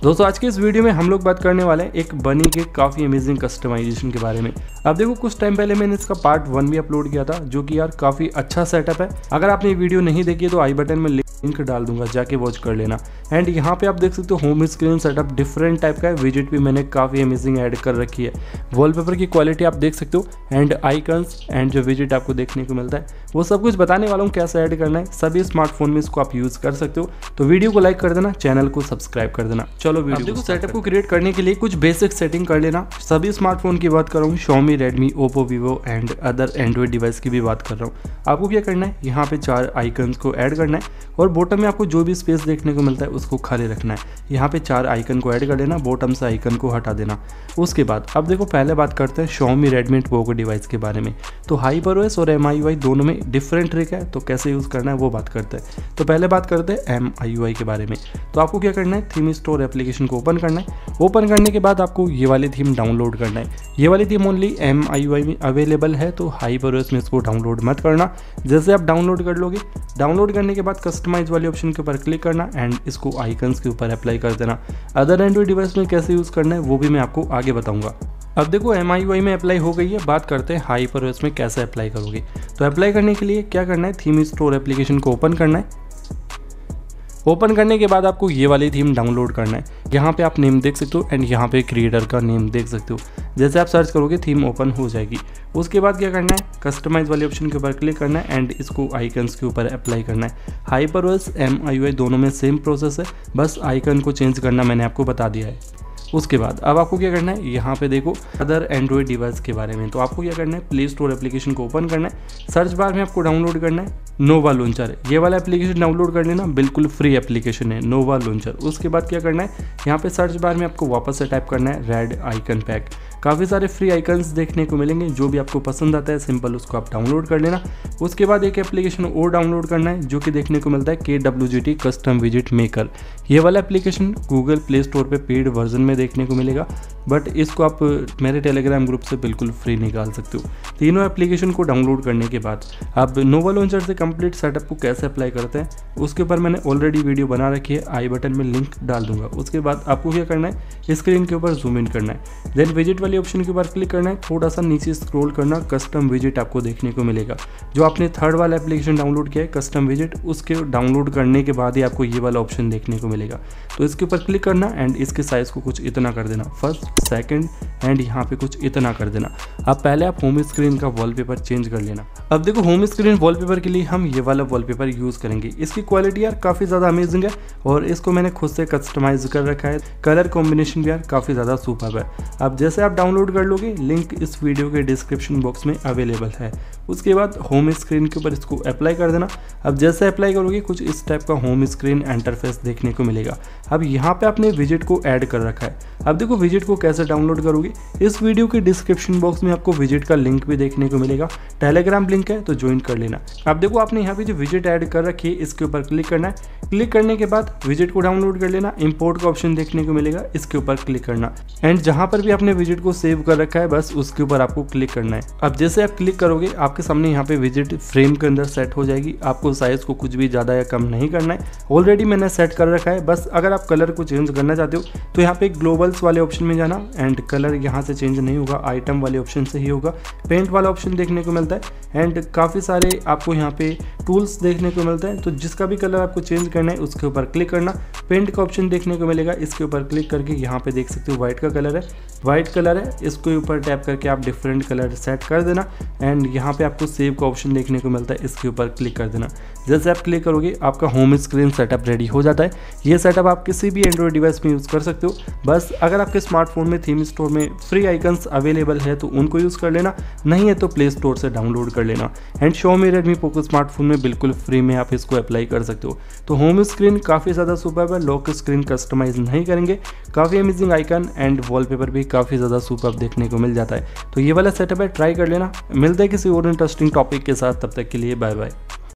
दोस्तों आज के इस वीडियो में हम लोग बात करने वाले हैं एक बनी के काफ़ी अमेजिंग कस्टमाइजेशन के बारे में। अब देखो कुछ टाइम पहले मैंने इसका पार्ट 1 भी अपलोड किया था, जो कि यार काफ़ी अच्छा सेटअप है। अगर आपने ये वीडियो नहीं देखी तो आई बटन में लिंक डाल दूंगा, जाके वॉच कर लेना। एंड यहाँ पे आप देख सकते हो home screen setup different type का है। विजेट भी मैंने काफ़ी अमेजिंग ऐड कर रखी है। वॉलपेपर की क्वालिटी आप देख सकते हो एंड आइकन्स एंड जो विजेट आपको देखने को मिलता है वो सब कुछ बताने वाला हूँ कैसे ऐड करना है। सभी स्मार्टफोन में इसको आप यूज़ कर सकते हो। तो वीडियो को लाइक कर देना, चैनल को सब्सक्राइब कर देना। चलो वीडियो देखो। सेटअप को क्रिएट करने के लिए कुछ बेसिक सेटिंग कर लेना। सभी स्मार्टफोन की बात कर रहा हूँ, Xiaomi, Redmi, Oppo, Vivo and other android device की भी बात कर रहा हूँ। आपको क्या करना है, यहाँ पे 4 आइकन्स को ऐड करना है और बॉटम में आपको जो भी स्पेस देखने को मिलता है उसको खाली रखना है। यहाँ पे 4 आइकन को ऐड कर लेना, बॉटम से आइकन को हटा देना। उसके बाद अब देखो पहले बात करते हैं Xiaomi, Redmi, Poco डिवाइस के बारे में। तो HyperOS और MIUI दोनों में डिफरेंट ट्रिक है, तो कैसे यूज़ करना है वो बात करते हैं। तो पहले बात करते हैं MIUI के बारे में। तो आपको क्या करना है, थीम स्टोर एप्लीकेशन को ओपन करना है। ओपन करने के बाद आपको ये वाली थीम डाउनलोड करना है। ये वाली थीम ओनली MIUI में अवेलेबल है, तो HyperOS में इसको डाउनलोड मत करना। जैसे आप डाउनलोड कर लोगे, डाउनलोड करने के बाद कस्टमाइज वाले ऑप्शन के ऊपर क्लिक करना एंड इसको आइकन्स के ऊपर अप्लाई कर देना। अदर एंड्रॉइड डिवाइस में कैसे यूज़ करना है वो भी मैं आपको आगे बताऊंगा। अब देखो MIUI में अप्लाई हो गई है, बात करते हैं HyperOS में कैसे अप्लाई करोगे। तो अप्लाई करने के लिए क्या करना है, थीम स्टोर एप्लीकेशन को ओपन करना है। ओपन करने के बाद आपको ये वाली थीम डाउनलोड करना है। यहाँ पे आप नेम देख सकते हो एंड यहाँ पे क्रिएटर का नेम देख सकते हो। जैसे आप सर्च करोगे थीम ओपन हो जाएगी। उसके बाद क्या करना है, कस्टमाइज वाले ऑप्शन के ऊपर क्लिक करना है एंड इसको आइकन्स के ऊपर अप्लाई करना है। HyperOS MIUI दोनों में सेम प्रोसेस है, बस आइकन को चेंज करना मैंने आपको बता दिया है। उसके बाद अब आपको क्या करना है, यहाँ पे देखो अदर एंड्रॉइड डिवाइस के बारे में। तो आपको क्या करना है, प्ले स्टोर एप्लीकेशन को ओपन करना है। सर्च बार में आपको डाउनलोड करना है नोवा लॉन्चर। ये वाला एप्लीकेशन डाउनलोड कर लेना, बिल्कुल फ्री एप्लीकेशन है नोवा लॉन्चर। उसके बाद क्या करना है, यहाँ पे सर्च बार में आपको वापस से टाइप करना है रेड आइकन पैक। काफ़ी सारे फ्री आइकन्स देखने को मिलेंगे, जो भी आपको पसंद आता है सिंपल उसको आप डाउनलोड कर लेना। उसके बाद एक एप्लीकेशन और डाउनलोड करना है जो कि देखने को मिलता है KWGT कस्टम विजिट मेकर। ये वाला एप्लीकेशन गूगल प्ले स्टोर पे पेड वर्जन में देखने को मिलेगा, बट इसको आप मेरे टेलीग्राम ग्रुप से बिल्कुल फ्री निकाल सकते हो। तीनों एप्लीकेशन को डाउनलोड करने के बाद अब नोवा लॉन्चर से कंप्लीट सेटअप को कैसे अप्लाई करते हैं उसके ऊपर मैंने ऑलरेडी वीडियो बना रखी है, आई बटन में लिंक डाल दूंगा। उसके बाद आपको क्या करना है, स्क्रीन के ऊपर जूम इन करना है, देन विजिट वाले ऑप्शन के ऊपर क्लिक करना है। थोड़ा सा नीचे स्क्रॉल करना, कस्टम विजिट आपको देखने को मिलेगा। जो आपने थर्ड वाला एप्लीकेशन डाउनलोड किया है कस्टम विजिट, उसके डाउनलोड करने के बाद ही आपको ये वाला ऑप्शन देखने को मिलेगा। तो इसके ऊपर क्लिक करना एंड इसके साइज़ को कुछ इतना कर देना, फर्स्ट सेकंड एंड यहाँ पे कुछ इतना कर देना। अब पहले आप होम स्क्रीन का वॉलपेपर चेंज कर लेना। अब देखो होम स्क्रीन वॉलपेपर के लिए हम ये वाला वॉलपेपर यूज़ करेंगे। इसकी क्वालिटी यार काफ़ी ज़्यादा अमेजिंग है और इसको मैंने खुद से कस्टमाइज कर रखा है। कलर कॉम्बिनेशन भी यार काफ़ी ज़्यादा सुपर्ब है। अब जैसे आप डाउनलोड कर लोगे, लिंक इस वीडियो के डिस्क्रिप्शन बॉक्स में अवेलेबल है। उसके बाद होम स्क्रीन के ऊपर इसको अप्लाई कर देना। अब जैसे अप्लाई करोगे कुछ इस टाइप का होम स्क्रीन इंटरफेस देखने को मिलेगा। अब यहाँ पे आपने विजिट को ऐड कर रखा है। अब देखो विजिट को कैसे डाउनलोड करोगे, इस वीडियो के डिस्क्रिप्शन बॉक्स में आपको विजिट का लिंक भी देखने को मिलेगा। टेलीग्राम लिंक है तो ज्वाइन कर लेना। अब देखो आपने यहाँ पे जो विजिट ऐड कर रखी है इसके ऊपर क्लिक करना है। क्लिक करने के बाद विजिट को डाउनलोड कर लेना। इंपोर्ट का ऑप्शन देखने को मिलेगा, इसके ऊपर क्लिक करना एंड जहाँ पर भी आपने विजिट को सेव कर रखा है बस उसके ऊपर आपको क्लिक करना है। अब जैसे आप क्लिक करोगे आपके सामने यहाँ पे विजिट फ्रेम के अंदर सेट हो जाएगी। आपको साइज को कुछ भी ज़्यादा या कम नहीं करना है, ऑलरेडी मैंने सेट कर रखा है। बस अगर आप कलर को चेंज करना चाहते हो तो यहाँ पे ग्लोबल्स वाले ऑप्शन में जाना एंड कलर यहाँ से चेंज नहीं होगा, आइटम वाले ऑप्शन से ही होगा। पेंट वाला ऑप्शन देखने को मिलता है एंड काफ़ी सारे आपको यहाँ पे टूल्स देखने को मिलता है। तो जिसका भी कलर आपको चेंज करना है उसके ऊपर क्लिक करना। पेंट का ऑप्शन देखने को मिलेगा, इसके ऊपर क्लिक करके यहाँ पे देख सकते हो व्हाइट का कलर है, व्हाइट कलर है। इसके ऊपर टैप करके आप डिफरेंट कलर सेट कर देना एंड यहाँ पे आपको सेव का ऑप्शन देखने को मिलता है, इसके ऊपर क्लिक कर देना। जैसे आप क्लिक करोगे आपका होम स्क्रीन सेटअप रेडी हो जाता है। ये सेटअप आप किसी भी एंड्रॉइड डिवाइस में यूज़ कर सकते हो। बस अगर आपके स्मार्टफोन में थीम स्टोर में फ्री आइकन्स अवेलेबल है तो उनको यूज़ कर लेना, नहीं है तो प्ले स्टोर से डाउनलोड कर लेना। And Xiaomi, Redmi, Poco smartphone में बिल्कुल फ्री में आप इसको अप्लाई कर सकते हो। तो होम स्क्रीन काफ़ी ज़्यादा सुपर्ब है, लॉक स्क्रीन कस्टमाइज नहीं करेंगे, काफ़ी अमेजिंग आइकन एंड वॉलपेपर भी काफ़ी ज़्यादा सुपर्ब देखने को मिल जाता है। तो ये वाला सेटअप है, ट्राई कर लेना। मिलता है किसी और इंटरेस्टिंग टॉपिक के साथ, तब तक के लिए बाय बाय।